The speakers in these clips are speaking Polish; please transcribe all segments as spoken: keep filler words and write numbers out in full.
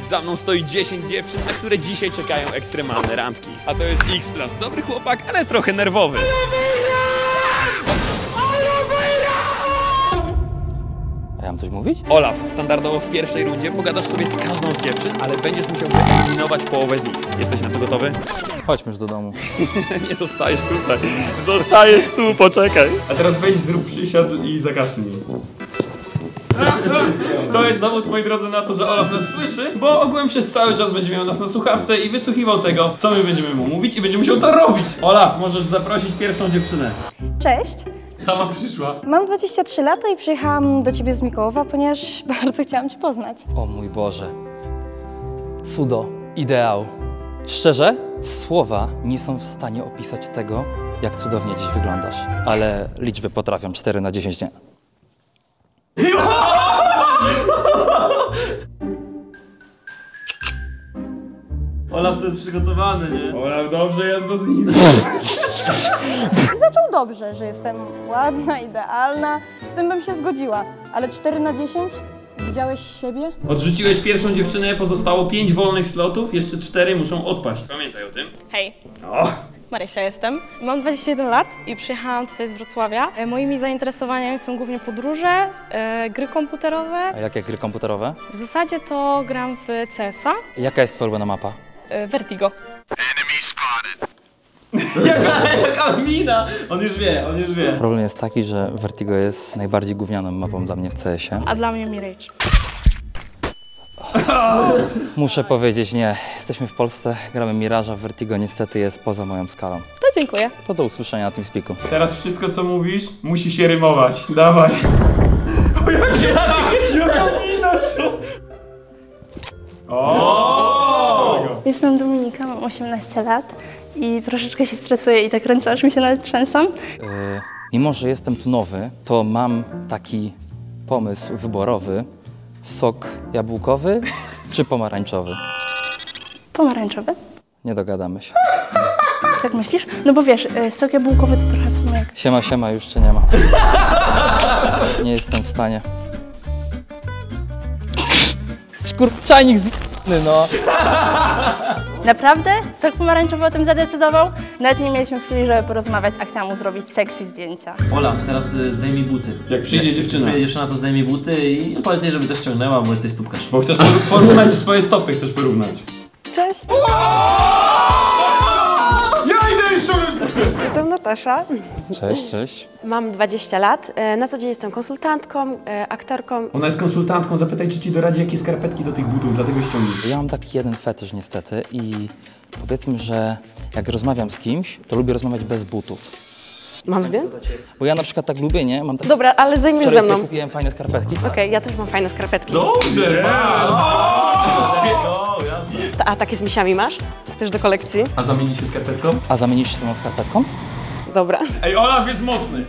Za mną stoi dziesięć dziewczyn, na które dzisiaj czekają ekstremalne randki. A to jest X-Flash, dobry chłopak, ale trochę nerwowy. A ja mam coś mówić? Olaf, standardowo w pierwszej rundzie pogadasz sobie z każdą z dziewczyn, ale będziesz musiał wyeliminować połowę z nich. Jesteś na to gotowy? Chodźmy już do domu. Nie zostajesz tutaj. Zostajesz tu, poczekaj. A teraz wejdź, zrób przysiad i zakasznij. To jest dowód, moi drodzy, na to, że Olaf nas słyszy, bo ogółem przez cały czas będzie miał nas na słuchawce i wysłuchiwał tego, co my będziemy mu mówić i będzie musiał to robić. Olaf, możesz zaprosić pierwszą dziewczynę. Cześć, Sama przyszła. mam dwadzieścia trzy lata i przyjechałam do ciebie z Mikołowa, ponieważ bardzo chciałam cię poznać. O mój Boże. Cudo. Ideał. Szczerze, słowa nie są w stanie opisać tego, jak cudownie dziś wyglądasz. Ale liczby potrafią, cztery na dziesięć nie. Olaf to jest przygotowany, nie? Olaf dobrze jest do z nim. Zaczął dobrze, że jestem ładna, idealna, z tym bym się zgodziła, ale cztery na dziesięć? Widziałeś siebie? Odrzuciłeś pierwszą dziewczynę, pozostało pięć wolnych slotów, jeszcze cztery muszą odpaść. Pamiętaj o tym. Hej, O! Marysia jestem. Mam dwadzieścia jeden lat i przyjechałam tutaj z Wrocławia. E, Moimi zainteresowaniami są głównie podróże, e, gry komputerowe. A jakie gry komputerowe? W zasadzie to gram w C S a, Jaka jest twoja ulubiona mapa? e, Vertigo. Jaka, jaka mina! On już wie, on już wie. Problem jest taki, że Vertigo jest najbardziej gównianą mapą dla mnie w C S ie. A dla mnie Mirage. Muszę powiedzieć nie. Jesteśmy w Polsce, gramy Mirage'a, Vertigo niestety jest poza moją skalą. To dziękuję. To do usłyszenia na tym spiku. Teraz wszystko, co mówisz, musi się rymować. Dawaj. O, jakie, jaka mina, co? O! Jestem Dominika, mam osiemnaście lat i troszeczkę się stresuję i tak ręce aż mi się nawet trzęsą. Yy, mimo, że jestem tu nowy, to mam taki pomysł wyborowy. Sok jabłkowy czy pomarańczowy? Pomarańczowy? Nie dogadamy się. Tak myślisz? No bo wiesz, y, sok jabłkowy to trochę w sumie jak... Siema, siema, już cię nie ma. Nie jestem w stanie. Jesteś kurczajnik z... no. Naprawdę? Sok pomarańczowy o tym zadecydował? Nawet nie mieliśmy chwili, żeby porozmawiać, a chciałam mu zrobić sexy zdjęcia. Olaf, teraz y, zdejmij buty. Jak przyjdzie dziewczyna. Przyjdzie dziewczyna, to zdejmij buty i no, powiedz jej, żeby to ściągnęła, bo jesteś stópkarz. Bo chcesz porównać swoje stopy, chcesz porównać. Cześć! Ja idę jeszcze! Jestem Natasza, Cześć, cześć. mam dwadzieścia lat, e, na co dzień jestem konsultantką, e, aktorką. Ona jest konsultantką, zapytaj, czy ci doradzi, jakie skarpetki do tych butów, dlatego ściągnij. Ja mam taki jeden fetysz niestety i powiedzmy, że jak rozmawiam z kimś, to lubię rozmawiać bez butów. Mam zdjęć? Bo ja na przykład tak lubię, nie? Mam tak... Dobra, ale zajmiesz Wczoraj ze sobie mną. kupiłem fajne skarpetki. Okej, ja też mam fajne skarpetki. Dobrze, Ta- A takie z misiami masz? Chcesz do kolekcji? A zamieni się skarpetką? A zamienisz się z moją skarpetką? Dobra. Ej, Olaf jest mocny!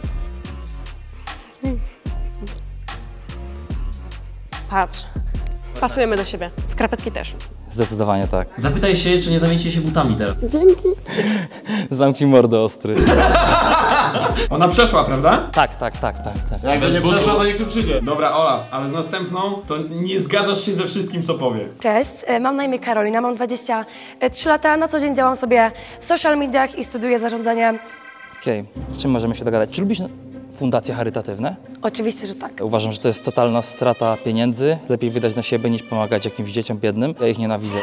Patrz. Pasujemy do siebie. Skarpetki też. Zdecydowanie tak. Zapytaj się, czy nie zamienicie się butami teraz. Zamknij mordę ostry. Ona przeszła, prawda? Tak, tak, tak, tak, tak. Jak to nie przeszła, to niech tu przyjdzie. Dobra, Olaf, ale z następną to nie zgadzasz się ze wszystkim, co powie. Cześć, e, mam na imię Karolina, mam dwadzieścia trzy lata, na co dzień działam sobie w social mediach i studiuję zarządzanie. Okej, w czym możemy się dogadać? Czy lubisz fundacje charytatywne? Oczywiście, że tak. Uważam, że to jest totalna strata pieniędzy. Lepiej wydać na siebie niż pomagać jakimś dzieciom biednym. Ja ich nienawidzę.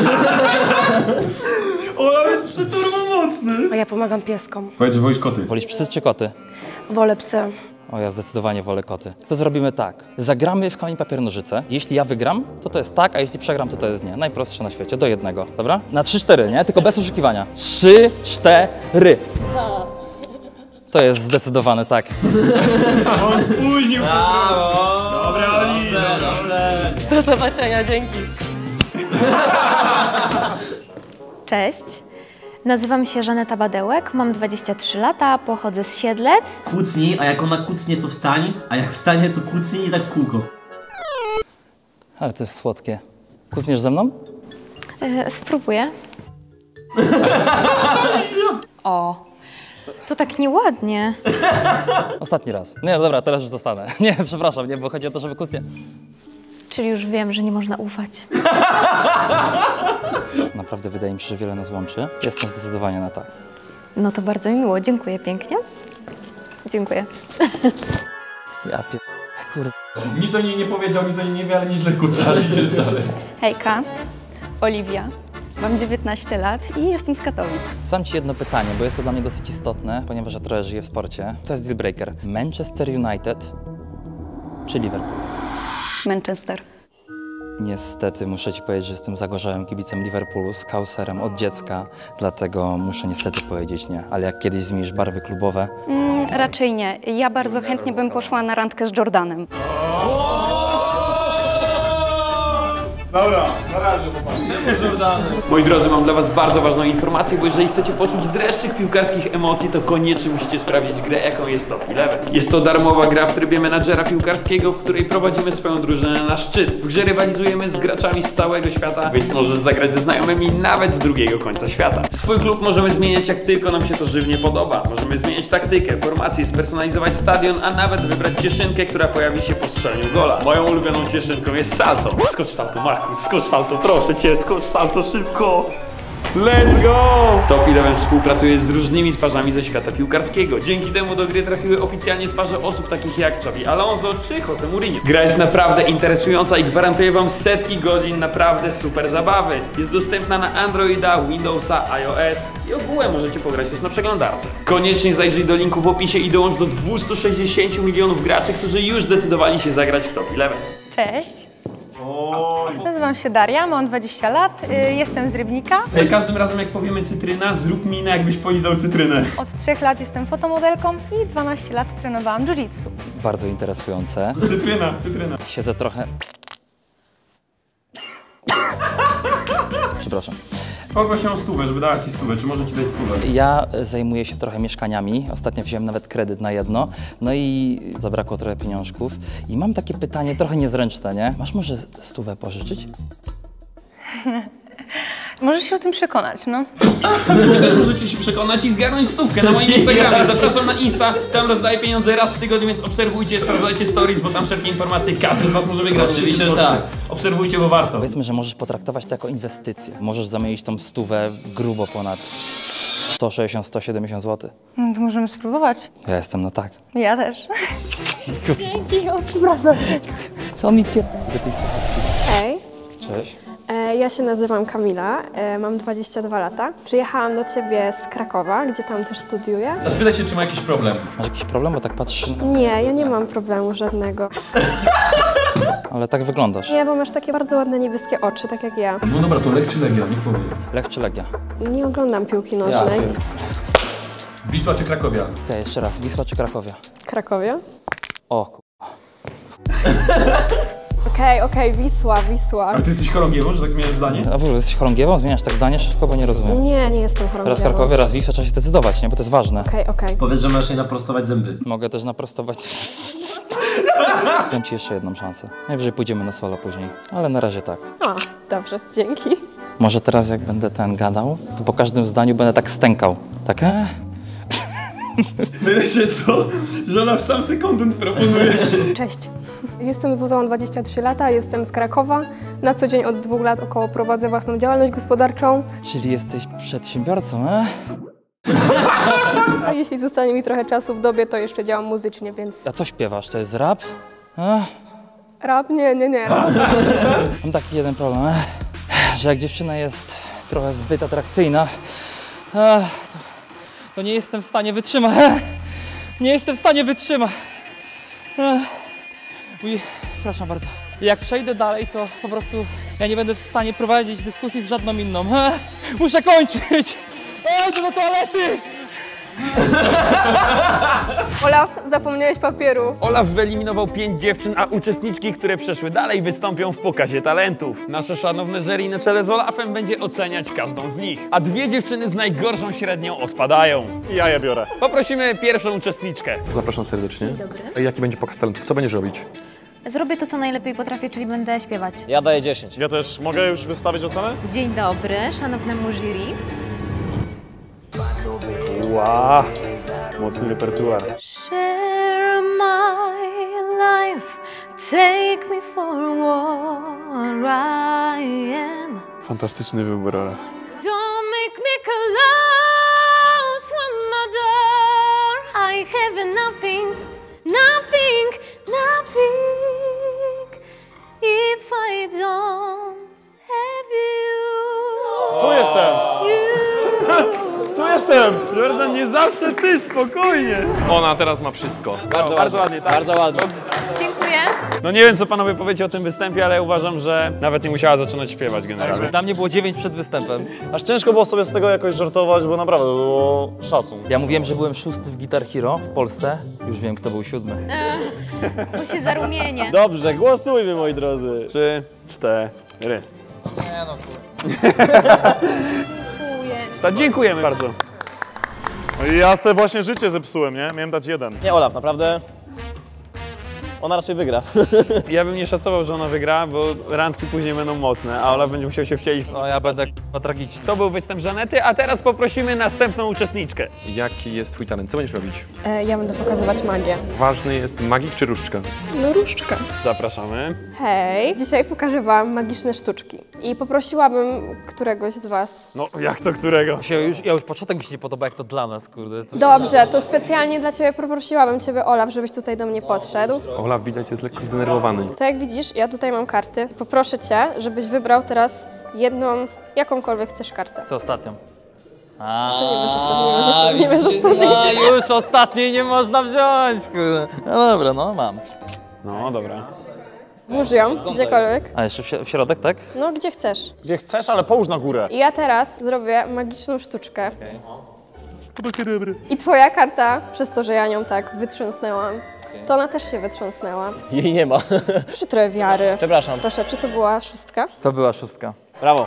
Olaf jest przeturbo mocny! A ja pomagam pieskom. Powiedz, że wolisz koty. Wolisz psy czy koty? Wolę psy. O, ja zdecydowanie wolę koty. To zrobimy tak. Zagramy w kamień, papier, nożyce. Jeśli ja wygram, to to jest tak, a jeśli przegram, to to jest nie. Najprostsze na świecie, do jednego, dobra? Na trzy, cztery, nie? Tylko bez oszukiwania. Trzy, cztery. To jest zdecydowane tak. On spóźnił! Brawo! Dobra, Oli! Do zobaczenia, dzięki. Cześć, nazywam się Żaneta Badełek, mam dwadzieścia trzy lata, pochodzę z Siedlec. Kucnij, a jak ona kucnie, to wstań, a jak wstanie, to kucnij i tak w kółko. Ale to jest słodkie. Kucniesz ze mną? Yy, spróbuję. O, to tak nieładnie. Ostatni raz. Nie, dobra, teraz już zostanę. Nie, przepraszam, nie, bo chodzi o to, żeby kucnie. Czyli już wiem, że nie można ufać. Naprawdę wydaje mi się, że wiele nas łączy. Jestem zdecydowanie na tak. No to bardzo mi miło, dziękuję pięknie. Dziękuję. Ja pier... Kurde. Nic o niej nie powiedział, nic o niej nie wie, ale nieźle kucasz, idziesz dalej. Hejka, Oliwia. Mam dziewiętnaście lat i jestem z Katowic. Sam ci jedno pytanie, bo jest to dla mnie dosyć istotne, ponieważ ja trochę żyję w sporcie. To jest deal breaker. Manchester United czy Liverpool? Manchester. Niestety muszę ci powiedzieć, że jestem zagorzałym kibicem Liverpoolu, z kauserem od dziecka, dlatego muszę niestety powiedzieć nie. Ale jak kiedyś zmienisz barwy klubowe... Mm, raczej nie. Ja bardzo chętnie bym poszła na randkę z Jordanem. Dobra, na razie Moi drodzy, mam dla was bardzo ważną informację, bo jeżeli chcecie poczuć dreszczyk piłkarskich emocji, to koniecznie musicie sprawdzić grę, jaką jest Top jedenaście. Jest to darmowa gra w trybie menadżera piłkarskiego, w której prowadzimy swoją drużynę na szczyt. W grze rywalizujemy z graczami z całego świata, więc możesz zagrać ze znajomymi nawet z drugiego końca świata. Swój klub możemy zmieniać jak tylko nam się to żywnie podoba. Możemy zmieniać taktykę, formację, spersonalizować stadion, a nawet wybrać cieszynkę, która pojawi się po strzeleniu gola. Moją ulubioną cieszynką jest salto. Skocz salto, Marku. Skocz salto, proszę cię, skocz salto szybko! Let's go! Top jedenaście współpracuje z różnymi twarzami ze świata piłkarskiego. Dzięki temu do gry trafiły oficjalnie twarze osób takich jak Xabi Alonso czy Jose Mourinho. Gra jest naprawdę interesująca i gwarantuje wam setki godzin naprawdę super zabawy. Jest dostępna na Androida, Windowsa, iOS i ogółem możecie pograć też na przeglądarce. Koniecznie zajrzyj do linku w opisie i dołącz do dwustu sześćdziesięciu milionów graczy, którzy już zdecydowali się zagrać w Top jedenaście. Cześć. Nazywam się Daria, mam dwadzieścia lat, y, jestem z Rybnika. Za każdym razem jak powiemy cytryna, zrób minę jakbyś polizał cytrynę. Od trzech lat jestem fotomodelką i dwanaście lat trenowałam jiu-jitsu. Bardzo interesujące. Cytryna, cytryna. Siedzę trochę... Przepraszam. Poproszę o stówę, żeby dała ci stówę, czy może ci dać stówę? Ja zajmuję się trochę mieszkaniami. Ostatnio wziąłem nawet kredyt na jedno, no i zabrakło trochę pieniążków. I mam takie pytanie, trochę niezręczne, nie? Masz może stówę pożyczyć? Możesz się o tym przekonać, no. Wy też możecie się przekonać i zgarnąć stówkę na moim Instagramie. Zapraszam na Insta, tam rozdaję pieniądze raz w tygodniu, więc obserwujcie, sprawdzajcie stories, bo tam wszelkie informacje, każdy z was może wygrać. Oczywiście, tak. Obserwujcie, bo warto. Powiedzmy, że możesz potraktować to jako inwestycję. Możesz zamienić tą stówę grubo ponad sto sześćdziesiąt do stu siedemdziesięciu złotych. No to możemy spróbować. Ja jestem na tak. Ja też. Dzięki, odprowadzam. Co mi pier... do tej słuchawki? Hej, Cześć. e, ja się nazywam Kamila, e, mam dwadzieścia dwa lata. Przyjechałam do Ciebie z Krakowa, gdzie tam też studiuję. A spytaj się, czy ma jakiś problem. Masz jakiś problem, bo tak patrzysz... Nie, ja nie mam problemu żadnego. Ale tak wyglądasz. Nie, bo masz takie bardzo ładne niebieskie oczy, tak jak ja. No dobra, to Lech czy Legia, niech powie. Lech czy Legia? Nie oglądam piłki Ja, nożnej. pier... Wisła czy Krakowia? Okej, okay, jeszcze raz. Wisła czy Krakowia? Krakowia? O ku... Okej, okay, okej, okay, Wisła, Wisła. Ale ty jesteś chorągiewą, że tak zmieniasz zdanie? A w ogóle jesteś chorągiewą? Zmieniasz tak zdanie? Szybko, bo nie rozumiem. Nie, nie jestem chorągiewą. Raz Krakowie, raz Wisła, trzeba się zdecydować, nie? Bo to jest ważne. Okej, okay, okej. Okay. Powiedz, że masz jej naprostować zęby. Mogę też naprostować. Dam ci jeszcze jedną szansę. Najwyżej pójdziemy na solo później, ale na razie tak. O, dobrze, dzięki. Może teraz jak będę ten gadał, to po każdym zdaniu będę tak stękał. Tak e? Wreszcie co? Że ona w sam sekundent proponuje. Cześć. Jestem Zuza, mam dwadzieścia trzy lata, jestem z Krakowa. Na co dzień od dwóch lat około prowadzę własną działalność gospodarczą. Czyli jesteś przedsiębiorcą, e? A jeśli zostanie mi trochę czasu w dobie, to jeszcze działam muzycznie, więc... A co śpiewasz? To jest rap? E? Rap? Nie, nie, nie. Mam taki jeden problem, e? Że jak dziewczyna jest trochę zbyt atrakcyjna, e, to, to nie jestem w stanie wytrzymać. E? Nie jestem w stanie wytrzymać. E? Uj, przepraszam bardzo. Jak przejdę dalej, to po prostu ja nie będę w stanie prowadzić dyskusji z żadną inną. E? Muszę kończyć! O, idę do toalety! Olaf, zapomniałeś papieru. Olaf wyeliminował pięć dziewczyn, a uczestniczki, które przeszły dalej, wystąpią w pokazie talentów. Nasze szanowne jury na czele z Olafem będzie oceniać każdą z nich. A dwie dziewczyny z najgorszą średnią odpadają. Ja je biorę. Poprosimy pierwszą uczestniczkę. Zapraszam serdecznie. Dzień dobry. Jaki będzie pokaz talentów? Co będziesz robić? Zrobię to, co najlepiej potrafię, czyli będę śpiewać. Ja daję dziesięć. Ja też mogę już wystawić ocenę? Dzień dobry, szanownemu jury. Wow, mocny repertuar. Share my life, take me for what I am. Fantastyczny wybór, Olaf. Don't make me close one mother. I have nothing, nothing, nothing. If I don't have you. Tu jestem! You. Tu jestem! Jordan, nie zawsze ty, spokojnie. Ona teraz ma wszystko. Bardzo, bardzo ładnie, tak? Bardzo ładnie. Dziękuję. No nie wiem, co panowie powiecie o tym występie, ale ja uważam, że nawet nie musiała zaczynać śpiewać generalnie. Dla mnie było dziewięć przed występem. Aż ciężko było sobie z tego jakoś żartować, bo naprawdę było szacun. Ja mówiłem, że byłem szósty w Guitar Hero w Polsce. Już wiem, kto był siódmy. Ech, bo się zarumienię. Dobrze, głosujmy, moi drodzy. Trzy, cztery. Nie no, Dziękuję. To dziękujemy bardzo. Ja sobie właśnie życie zepsułem, nie? Miałem dać jeden. Nie, Olaf, naprawdę. Ona raczej wygra. Ja bym nie szacował, że ona wygra, bo randki później będą mocne, a Olaf będzie musiał się wcielić. no ja będę k***a tragiczny. To był występ Żanety, a teraz poprosimy następną uczestniczkę. Jaki jest twój talent? Co będziesz robić? E, ja będę pokazywać magię. Ważny jest magik czy różdżka? No różdżka. Zapraszamy. Hej, dzisiaj pokażę wam magiczne sztuczki. I poprosiłabym któregoś z was. No, jak to którego? Się już, ja już początek mi się nie podoba, jak to dla nas, kurde. To... Dobrze, to specjalnie dla ciebie poprosiłabym ciebie, Olaf, żebyś tutaj do mnie podszedł. Olaf widać jest lekko zdenerwowany. To jak widzisz, ja tutaj mam karty. Poproszę cię, żebyś wybrał teraz jedną, jakąkolwiek chcesz kartę. Co ostatnią? Proszę, nie wiesz ostatniej, nie wiesz ostatniej, nie wiesz ostatniej. No już ostatniej nie można wziąć, kurde. No dobra, no mam. No, dobra. Włóż ją, gdziekolwiek. A jeszcze w, si- w środek, tak? No, gdzie chcesz. Gdzie chcesz, ale połóż na górę. I ja teraz zrobię magiczną sztuczkę. I twoja karta, przez to, że ja nią tak wytrząsnęłam, to ona też się wytrząsnęła. Jej nie ma. Przy trochę wiary. Przepraszam. Proszę, czy to była szóstka? To była szóstka. Brawo.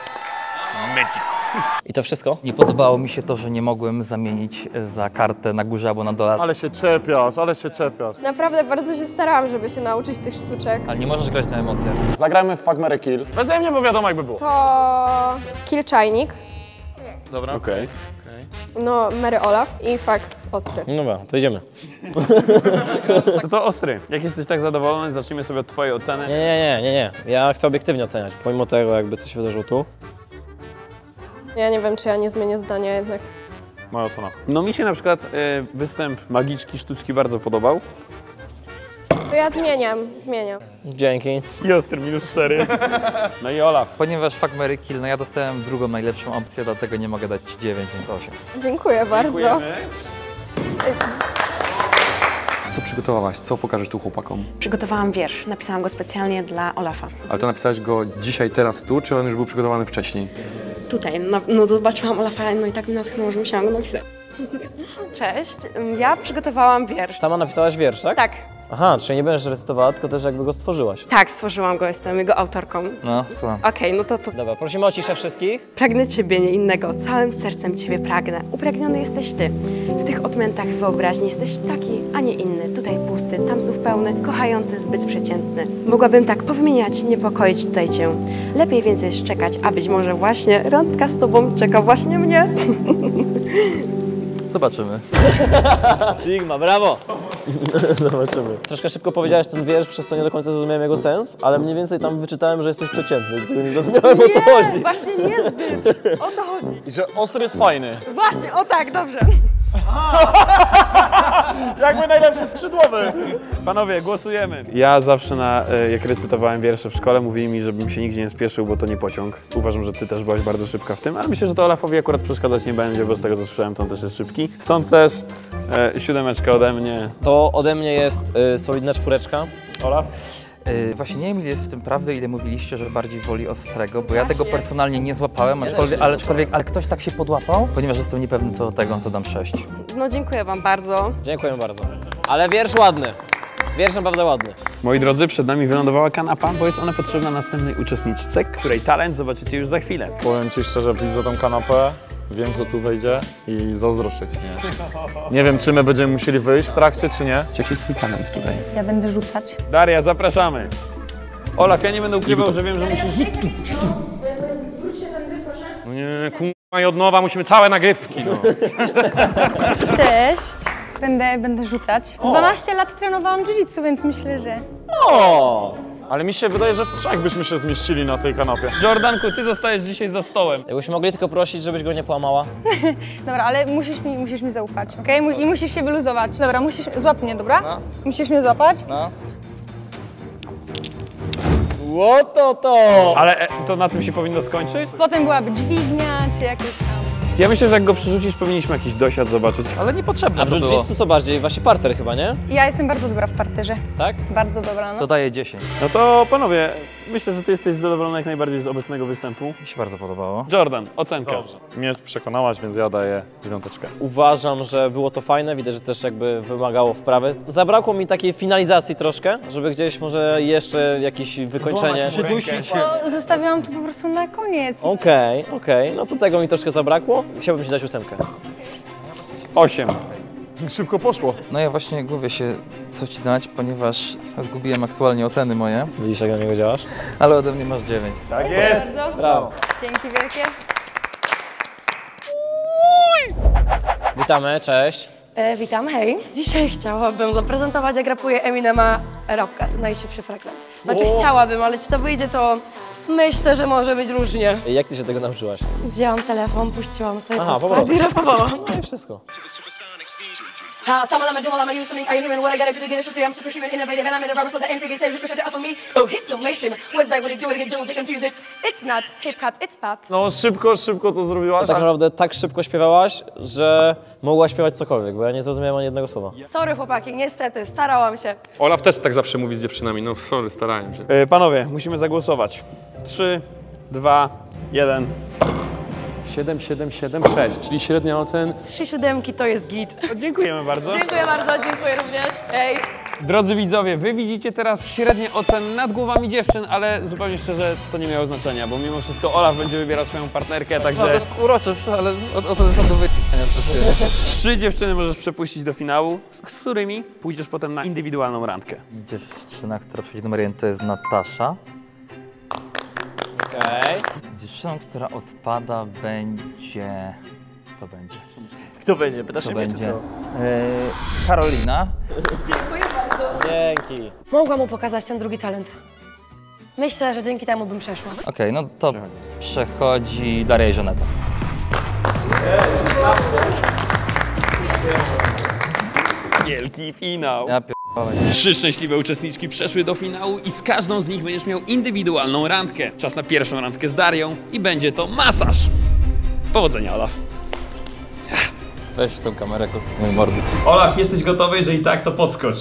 I to wszystko? Nie podobało mi się to, że nie mogłem zamienić za kartę na górze albo na dole. Ale się czepiasz, ale się czepiasz. Naprawdę bardzo się starałam, żeby się nauczyć tych sztuczek. Ale nie możesz grać na emocjach. Zagrajmy w Fagmerę Kill. Beze mnie, bo wiadomo jakby było. To kill czajnik, Dobra. Okej. Okay. no Mary Olaf i fak ostry. No dobra, to idziemy. No to ostry. Jak jesteś tak zadowolony, zacznijmy sobie od twojej oceny. Nie, nie, nie, nie, nie. Ja chcę obiektywnie oceniać, pomimo tego, jakby coś wydarzyło tu. Ja nie wiem, czy ja nie zmienię zdania jednak. Moja ocena. No mi się na przykład y, występ magiczki, sztuczki bardzo podobał. To ja zmieniam, zmieniam. Dzięki. I ostry minus cztery. No i Olaf. Ponieważ fuck, marry, kill, no ja dostałem drugą najlepszą opcję, dlatego nie mogę dać ci dziewięć, więc osiem. Dziękuję bardzo. Dziękujemy. Co przygotowałaś? Co pokażesz tu chłopakom? Przygotowałam wiersz, napisałam go specjalnie dla Olafa. Ale to napisałeś go dzisiaj, teraz, tu, czy on już był przygotowany wcześniej? Tutaj, no, no zobaczyłam Olafa, no i tak mi natchnęło, że musiałam go napisać. Cześć, ja przygotowałam wiersz. Sama napisałaś wiersz, tak? Tak. Aha, czyli nie będziesz recytowała, tylko też jakby go stworzyłaś. Tak, stworzyłam go, jestem jego autorką. No, słucham. Okej, no to, to Dobra, prosimy o ciszę wszystkich. pragnę Ciebie, nie innego, całym sercem Ciebie pragnę. Upragniony jesteś Ty. W tych odmętach wyobraźni jesteś taki, a nie inny. Tutaj pusty, tam znów pełny, kochający, zbyt przeciętny. Mogłabym tak powymieniać, niepokoić tutaj Cię. Lepiej więc jest czekać, a być może właśnie randka z Tobą czeka właśnie mnie. Zobaczymy. Sigma, brawo! Zobaczymy. Troszkę szybko powiedziałeś ten wiersz, przez co nie do końca zrozumiałem jego sens, ale mniej więcej tam wyczytałem, że jesteś przeciętny, tylko nie zrozumiałem, o co chodzi. Właśnie niezbyt. O to chodzi. I że ostry jest fajny. Właśnie, o tak, dobrze. Jakby najlepszy skrzydłowy. Panowie, głosujemy. Ja zawsze, na, e, jak recytowałem wiersze w szkole, mówili mi, żebym się nigdzie nie spieszył, bo to nie pociąg. Uważam, że ty też byłaś bardzo szybka w tym, ale myślę, że to Olafowi akurat przeszkadzać nie będzie, bo z tego co słyszałem, to on też jest szybki. Stąd też e, siódemeczka ode mnie. To ode mnie jest y, solidna czwóreczka. Olaf? Yy, właśnie nie wiem, ile jest w tym prawdy, ile mówiliście, że bardziej woli ostrego, bo ja tego personalnie nie złapałem, aczkolwiek, ale, aczkolwiek, ale ktoś tak się podłapał, ponieważ jestem niepewny co do tego, to dam sześć. No dziękuję Wam bardzo. Dziękuję bardzo. Ale wiersz ładny. Wiersz naprawdę ładny. Moi drodzy, przed nami wylądowała kanapa, bo jest ona potrzebna następnej uczestniczce, której talent zobaczycie już za chwilę. Powiem Ci szczerze, widzę tą kanapę, wiem kto tu wejdzie i zazdroszczę Ci, nie? Nie wiem, czy my będziemy musieli wyjść w trakcie, czy nie. Jaki jest twój talent tutaj? Ja będę rzucać. Daria, zapraszamy. Olaf, ja nie będę ukrywał, że wiem, że musisz... No nie, kurwa i od nowa, musimy całe nagrywki, no. Cześć. Będę, będę rzucać. dwanaście lat trenowałam jiu-jitsu, więc myślę, że... O! Ale mi się wydaje, że w trzech byśmy się zmieścili na tej kanapie. Jordanku, ty zostajesz dzisiaj za stołem. Jakbyśmy mogli tylko prosić, żebyś go nie połamała. Dobra, ale musisz mi, musisz mi zaufać, okej? Okay? I musisz się wyluzować. Dobra, musisz... Złap mnie, dobra? No. Musisz mnie złapać. No. Ło to to! Ale e, to na tym się powinno skończyć? Potem byłaby dźwignia, czy jakieś tam... Ja myślę, że jak go przerzucisz, powinniśmy jakiś dosiad zobaczyć. Ale niepotrzebne A w to było. jiu-jitsu co bardziej? Właśnie parter chyba, nie? Ja jestem bardzo dobra w parterze. Tak? Bardzo dobra, no. To daje dziesięć. No to panowie, myślę, że ty jesteś zadowolony jak najbardziej z obecnego występu. Mi się bardzo podobało. Jordan, ocenka. Dobrze. Mnie przekonałaś, więc ja daję dziewiąteczkę. Uważam, że było to fajne, widać, że też jakby wymagało wprawy. Zabrakło mi takiej finalizacji troszkę, żeby gdzieś może jeszcze jakieś wykończenie. Przydusić. Bo zostawiłam to po prostu na koniec. Okej, okay, okej, okay. No to tego mi troszkę zabrakło. Chciałbym ci dać ósemkę. Osiem. Szybko poszło. No ja właśnie głowię się, co ci dać, ponieważ zgubiłem aktualnie oceny moje. Widzisz, jak na niego działasz? Ale ode mnie masz dziewięć. Tak jest. Brawo. Dzięki wielkie. Witamy, cześć. E, witam, hej. Dzisiaj chciałabym zaprezentować, jak rapuje Eminema Rapkat, najszybszy fragment. Znaczy chciałabym, ale czy to wyjdzie, to myślę, że może być różnie. Jak ty się tego nauczyłaś? Wzięłam telefon, puściłam sobie Aha, po podkład i prostu. rapowałam. No i wszystko. Uh, some of them are doing, I'm used to make, I am human, what I gotta do to get this, I'm superhuman, innovative, and I'm in a rubber, so that anything is safe, ricochet off of me. Oh, he's so mainstream. What's that, what it do, what it do, they confuse it. It's not hip-hop, it's pop. No szybko, szybko to zrobiłaś. Tak naprawdę tak szybko śpiewałaś, że mogłaś śpiewać cokolwiek, bo ja nie zrozumiałem ani jednego słowa. Sorry chłopaki, niestety, starałam się. Olaf też tak zawsze mówi z dziewczynami, no sorry, starałem się. E, panowie, musimy zagłosować. Trzy, dwa, jeden. siedem, siedem, siedem, sześć, czyli średnia ocen. Trzy siódemki to jest git. Dziękujemy bardzo. Dziękuję bardzo, dziękuję również. Hej. Drodzy widzowie, wy widzicie teraz średnie oceny nad głowami dziewczyn, ale zupełnie szczerze to nie miało znaczenia, bo mimo wszystko Olaf będzie wybierał swoją partnerkę, także... No to jest urocze, ale o, o to są do wyjechania wszystkie. Trzy dziewczyny możesz przepuścić do finału, z, z którymi pójdziesz potem na indywidualną randkę. Dziewczyna, która przyjdzie numer jeden, to jest Natasza. Okej. Dziewczyną, która odpada, będzie... Kto będzie? Kto będzie? Pytasz Kto się mnie, czy będzie? co? Eee, Karolina. Dziękuję bardzo. Dzięki. Mogłam mu pokazać ten drugi talent. Myślę, że dzięki temu bym przeszła. Okej, okay, no to przechodzi Daria i Żaneta. Wielki finał. Ja pierdolę. Trzy szczęśliwe uczestniczki przeszły do finału i z każdą z nich będziesz miał indywidualną randkę. Czas na pierwszą randkę z Darią i będzie to masaż. Powodzenia, Olaf. Weź w tą kamerę, mój mordy. Olaf, jesteś gotowy? Jeżeli tak, to podskocz.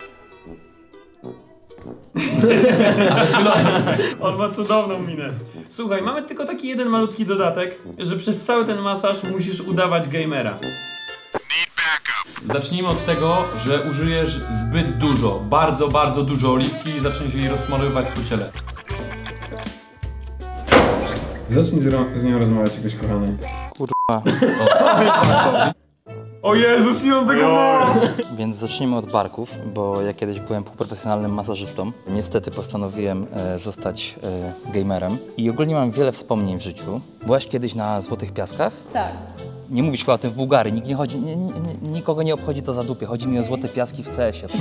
On ma cudowną minę. Słuchaj, mamy tylko taki jeden malutki dodatek, że przez cały ten masaż musisz udawać gamera. Zacznijmy od tego, że użyjesz zbyt dużo, bardzo, bardzo dużo oliwki i zaczniesz jej rozsmarowywać po ciele. Zacznij z nią rozmawiać jakoś, kochany. Kurwa. O Jezus, nie mam tego mowy! Więc zacznijmy od barków, bo ja kiedyś byłem półprofesjonalnym masażystą. Niestety postanowiłem e, zostać e, gamerem i ogólnie mam wiele wspomnień w życiu. Byłaś kiedyś na Złotych Piaskach? Tak. Nie mówisz chyba o tym w Bułgarii, nikt nie chodzi, nie, nie, nie, nikogo nie obchodzi to za dupie, chodzi mi o Złote Piaski w C S ie.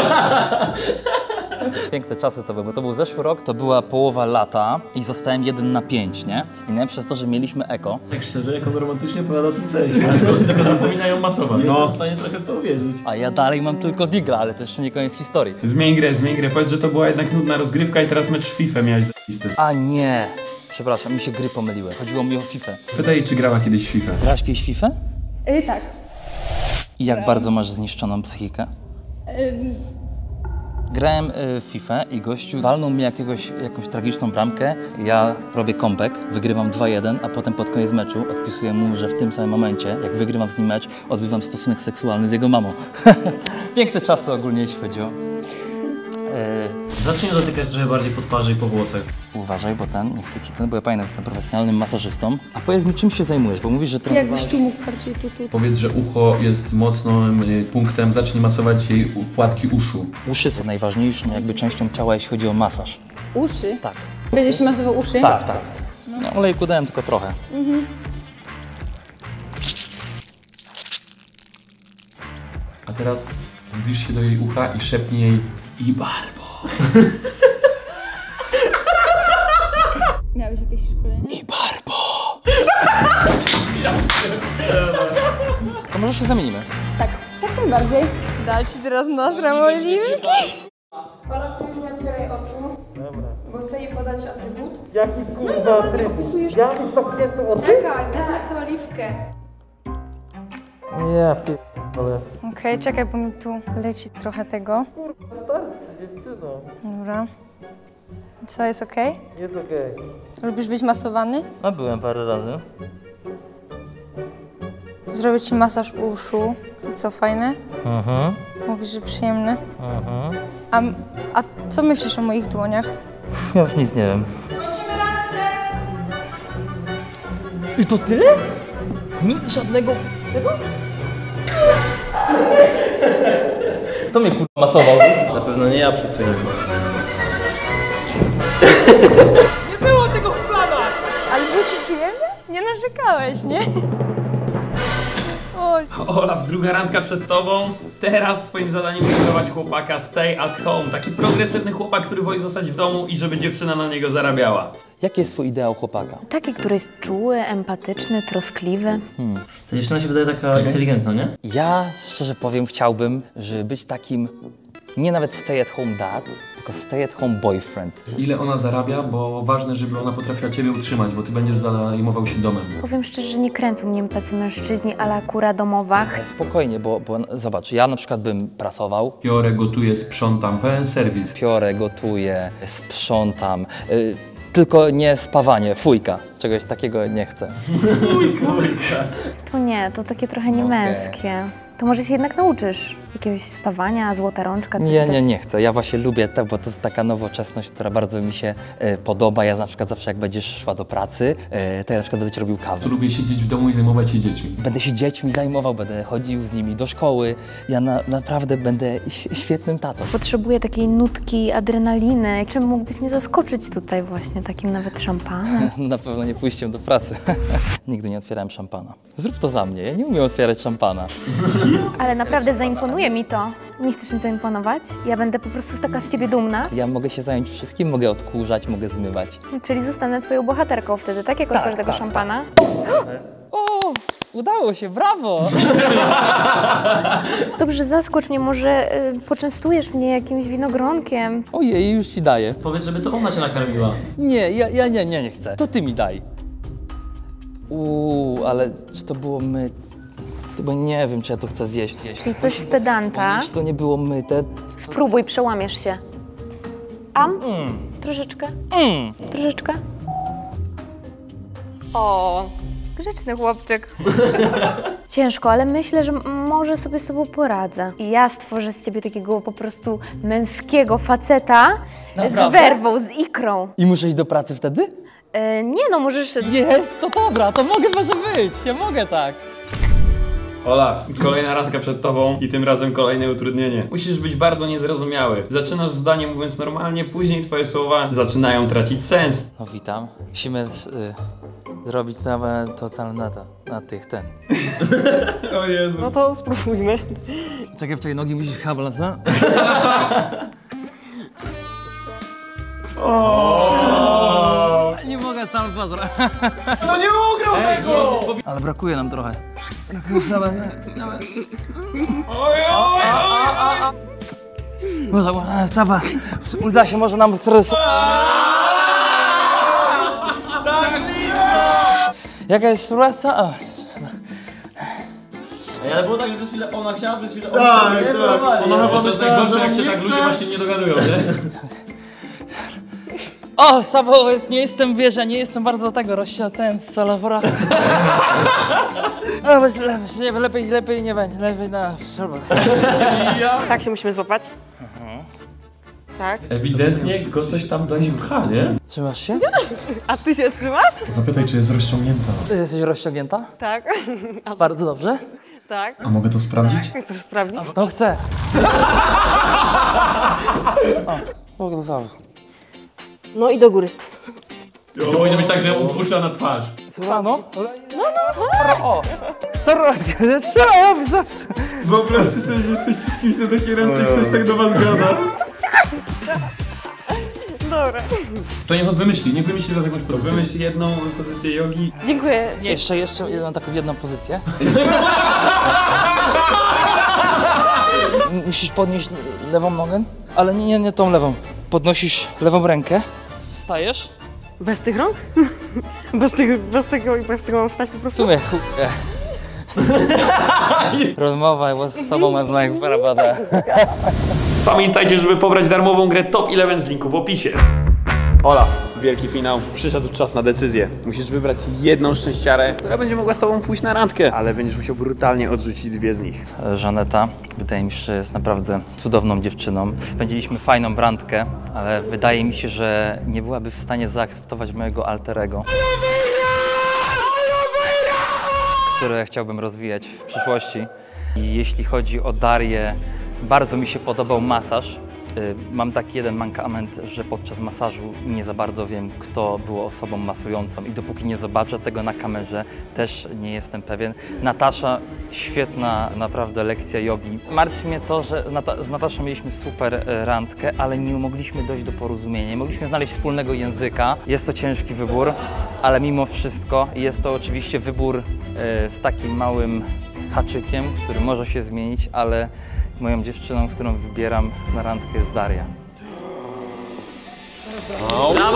Piękne czasy to były, bo to był zeszły rok, to była połowa lata i zostałem jeden na pięć, nie? I nie przez to, że mieliśmy eko. Tak szczerze, jak on romantycznie opowiada o tym cesie, tylko, tylko zapominają masować. No. Jestem w stanie trochę w to uwierzyć. A ja dalej mam tylko digla, ale to jeszcze nie koniec historii. Zmień grę, zmień grę. Powiedz, że to była jednak nudna rozgrywka i teraz mecz w FIFA miałeś zajebisty. A nie! Przepraszam, mi się gry pomyliły. Chodziło mi o FIFA. Pytaj, czy grała kiedyś w FIFA. Grałaś kiedyś w FIFA? Yy, tak. I jak bardzo masz zniszczoną psychikę? Yy, Grałem y, w FIFA i gościu walnął mi jakiegoś, jakąś tragiczną bramkę. Ja robię comeback, wygrywam dwa jeden, a potem pod koniec meczu odpisuję mu, że w tym samym momencie, jak wygrywam z nim mecz, odbywam stosunek seksualny z jego mamą. Piękne czasy ogólnie, jeśli chodzi o... Y... Zacznij dotykać trochę bardziej po twarzy i po włosach. Uważaj, bo ten, nie chcę ci ten, bo ja pamiętam, jestem profesjonalnym masażystą. A powiedz mi, czym się zajmujesz, bo mówisz, że trenowałeś... Jakbyś tu mógł bardziej tu, tu. Powiedz, że ucho jest mocnym y, punktem, zacznij masować jej płatki uszu. Uszy są najważniejszą jakby częścią ciała, jeśli chodzi o masaż. Uszy? Tak. Będziesz masował uszy? Tak, tak. No, olejku dałem tylko trochę. Mhm. A teraz zbliż się do jej ucha i szepnij jej i barbo. Może się zamienimy. Tak, tak najbardziej. Daj ci teraz nasram oliwki. Ola, tu już nie otwieraj oczu. Dobra. Bo chcę jej podać atrybut. Jaki kurwa atrybut? Ja mi zamknięte oczy? Czekaj, wezmę sobie oliwkę. Nie, ty... ale... Okej, okay, czekaj, bo mi tu leci trochę tego. Kurwa, starczy, dziewczyno. Dobra. Co, jest okej? Okay? Jest okej. Okay. Lubisz być masowany? A byłem parę razy. Zrobię ci masaż uszu. Co, fajne? Mhm. Mówisz, że przyjemne? Mhm. A, a co myślisz o moich dłoniach? Ja już nic nie wiem. Kończymy randkę! I to tyle? Nic żadnego... tego? Kto mnie kurwa masował? Na pewno nie ja przez sobie. Nie było tego w planach! Ale było ci przyjemnie? Nie narzekałeś, nie? Oj. Olaf, druga randka przed tobą. Teraz twoim zadaniem jest budować chłopaka stay at home. Taki progresywny chłopak, który woli zostać w domu i żeby dziewczyna na niego zarabiała. Jaki jest twój ideał chłopaka? Taki, który jest czuły, empatyczny, troskliwy. Hmm. Ta dziewczyna się wydaje taka inteligentna, nie? Ja szczerze powiem, chciałbym, żeby być takim nie nawet stay at home dad, tylko stay at home boyfriend. Ile ona zarabia, bo ważne, żeby ona potrafiła ciebie utrzymać, bo ty będziesz zajmował się domem. Powiem szczerze, że nie kręcą mnie tacy mężczyźni a la kura domowa. Spokojnie, bo, bo zobacz, ja na przykład bym pracował. Piorę, gotuję, sprzątam, pełen serwis. Piorę, gotuję, sprzątam. Yy, tylko nie spawanie, fujka. Czegoś takiego nie chcę. Fujka, fujka. To nie, to takie trochę niemęskie. To może się jednak nauczysz jakiegoś spawania, złota rączka, coś Nie, tak... nie, nie chcę. Ja właśnie lubię to, bo to jest taka nowoczesność, która bardzo mi się e, podoba. Ja na przykład zawsze jak będziesz szła do pracy, e, to ja na przykład będę ci robił kawę. Lubię siedzieć w domu i zajmować się dziećmi. Będę się dziećmi zajmował, będę chodził z nimi do szkoły. Ja na, naprawdę będę świetnym tatą. Potrzebuję takiej nutki adrenaliny. Czym mógłbyś mnie zaskoczyć tutaj właśnie, takim nawet szampanem? Na pewno nie pójściem do pracy. Nigdy nie otwierałem szampana. Zrób to za mnie, ja nie umiem otwierać szampana. Ale naprawdę zaimponuje mi to. Nie chcesz mi zaimponować? Ja będę po prostu taka z ciebie dumna. Ja mogę się zająć wszystkim, mogę odkurzać, mogę zmywać. Czyli zostanę twoją bohaterką wtedy, tak? Jak Tak, otworzysz tego tak, szampana? O, udało się, brawo! Dobrze, zaskocz mnie, może y, poczęstujesz mnie jakimś winogronkiem. Ojej, już ci daję. Powiedz, żeby to ona cię nakarmiła. Nie, ja, ja nie, nie, nie chcę. To ty mi daj. Uuu, ale czy to było my... Bo nie wiem, czy ja to chcę zjeść. Czyli coś z pedanta. Jeśli to nie było myte... Spróbuj, przełamiesz się. Am? Mm. Troszeczkę? Mm. Troszeczkę? O, grzeczny chłopczyk. Ciężko, ale myślę, że może sobie z sobą poradzę. I ja stworzę z ciebie takiego po prostu męskiego faceta. Naprawdę? Z werwą, z ikrą. I muszę iść do pracy wtedy? E, nie no, możesz... Jest, to dobra, to mogę może być. Ja mogę tak. Ola, kolejna randka przed tobą i tym razem kolejne utrudnienie. Musisz być bardzo niezrozumiały. Zaczynasz zdanie mówiąc normalnie, później twoje słowa zaczynają tracić sens. No witam. Musimy y, zrobić nawet to całe na, to, na tych, ten. O Jezu. No to spróbujmy. Czekaj, wczoraj nogi musisz habla, co? O! Nie mogę tam pozra. No nie ugrał tego! Ale brakuje nam trochę. Brakuje nawet, nawet. Oj, oj, oj! Może, Cawa, uda się może nam teraz... Tak blisko! Jaka jest sytuacja? Ej, ale było tak, że przez chwilę ona chciała, przez chwilę ona Tak, nie tak. próbowali. Ona chyba To myślała, najgorsze, że jak on się nie tak chce. ludzie właśnie nie dogadują, nie? O, Sabo, nie jestem, wiesz, ja nie jestem bardzo tego rozsiadłem w solowora. O, bez, le, lepiej, lepiej nie będzie, lepiej na Tak się musimy złapać. Tak. Ewidentnie go coś tam do niej pcha, nie? Trzymasz się? A ty się trzymasz? Zapytaj, czy jest rozciągnięta. Jesteś rozciągnięta? Tak. A Bardzo dobrze. Tak. A mogę to sprawdzić? Chcesz sprawdzić? No chcę. O, mogę to zrobić. No i do góry. To powinno być tak, że upuszcza na twarz. Słucham, no? No, no, no. O, co robię? Co? Wyobraźcie sobie, że jesteście z kimś na takiej ręce i ktoś tak do was gada. No dobra. To niech on wymyśli, niech wymyśli teraz jakąś pozycję. Wymyśl jedną pozycję jogi. Dziękuję. Jeszcze, jeszcze mam taką jedną pozycję. Musisz podnieść lewą nogę, ale nie, nie, nie tą lewą. Podnosisz lewą rękę, wstajesz. Bez tych rąk? Bez, tych, bez tego i bez tego mam wstać po W prostu? sumie, chu... Rozmowa was z sobą jest like farabada. Pamiętajcie, żeby pobrać darmową grę Top jedenaście z linku w opisie. Olaf, wielki finał. Przyszedł czas na decyzję. Musisz wybrać jedną szczęściarę, która będzie mogła z tobą pójść na randkę, ale będziesz musiał brutalnie odrzucić dwie z nich. Żaneta, wydaje mi się, że jest naprawdę cudowną dziewczyną. Spędziliśmy fajną randkę, ale wydaje mi się, że nie byłaby w stanie zaakceptować mojego alterego, które chciałbym rozwijać w przyszłości. I jeśli chodzi o Darię, bardzo mi się podobał masaż. Mam taki jeden mankament, że podczas masażu nie za bardzo wiem, kto było osobą masującą i dopóki nie zobaczę tego na kamerze, też nie jestem pewien. Natasza, świetna naprawdę lekcja jogi. Martwi mnie to, że z Nataszą mieliśmy super randkę, ale nie mogliśmy dojść do porozumienia, nie mogliśmy znaleźć wspólnego języka. Jest to ciężki wybór, ale mimo wszystko jest to oczywiście wybór z takim małym haczykiem, który może się zmienić, ale moją dziewczyną, którą wybieram na randkę, jest Daria. Brawo!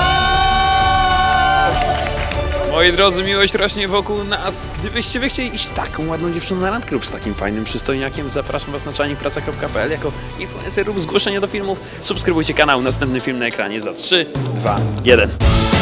Moi drodzy, miłość rośnie wokół nas. Gdybyście wy chcieli iść z taką ładną dziewczyną na randkę lub z takim fajnym przystojniakiem, zapraszam was na czajnik praca kropka p l jako influencer lub zgłoszenia do filmów. Subskrybujcie kanał, następny film na ekranie za trzy, dwa, jeden.